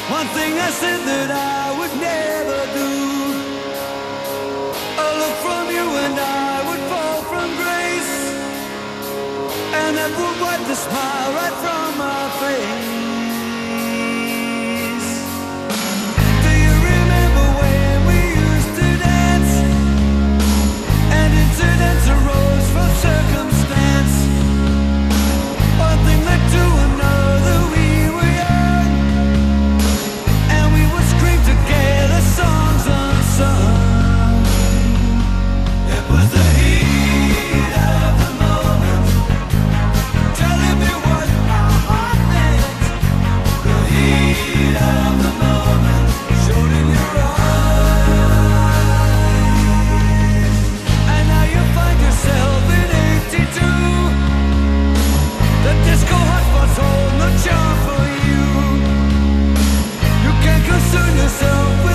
One thing I said that I would never do. A look from you and I would fall from grace, and that would wipe the smile right from my face. Do you remember when we used to dance? And incidents arose from circumstance. One thing led to another, we were young, and we would scream together songs unsung. It was the heat of the moment, telling me what my heart meant. The heat of the moment showed in your eyes. And now you find yourself in 82. The disco hotspot's hold no charm for you. You can't concern yourself